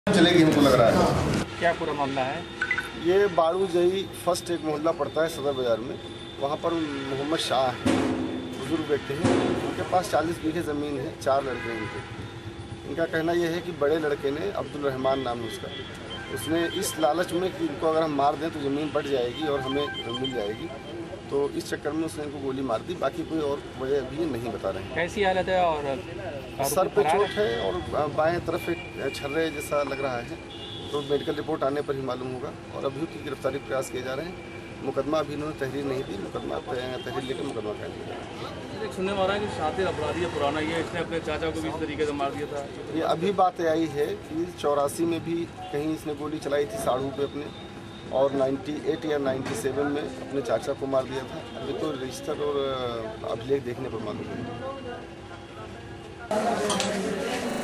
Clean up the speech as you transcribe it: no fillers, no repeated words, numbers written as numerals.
चलेगी हमको लग रहा है। क्या पूरा मामला है? ये बाड़ू जई फर्स्ट एक मोहल्ला पड़ता है सदर बाज़ार में। वहाँ पर मोहम्मद शाह हैं, बुजुर्ग व्यक्ति हैं। उनके पास 40 बीघे ज़मीन है, 4 लड़के हैं उनके। इनका कहना यह है कि बड़े लड़के ने, अब्दुल रहमान नाम है उसका, उसने इस लालच में कि इनको अगर हम मार दें तो ज़मीन बढ़ जाएगी और हमें मिल जाएगी, तो इस चक्कर में उसने इनको गोली मार दी। बाकी कोई और वजह अभी नहीं बता रहे हैं। कैसी हालत है? और सर पे चोट है और बाएं तरफ एक छर्रे जैसा लग रहा है, तो मेडिकल रिपोर्ट आने पर ही मालूम होगा। और अभी की गिरफ्तारी प्रयास किए जा रहे हैं। मुकदमा अभी इन्होंने तहरीर नहीं दी, मुकदमा तहरीर लेकर मुकदमा कायम किया। सुनने में आ रहा है कि शातिर अपराधी है, पुराना ये, इसने अपने चाचा को भी इस तरीके से मार दिया था। ये अभी बात आई है कि 84 में भी कहीं इसने गोली चलाई थी साड़ू पे अपने, और 98 या 97 में अपने चाचा को मार दिया था। अभी तो रजिस्टर और अभिलेख देखने पर मालूम है।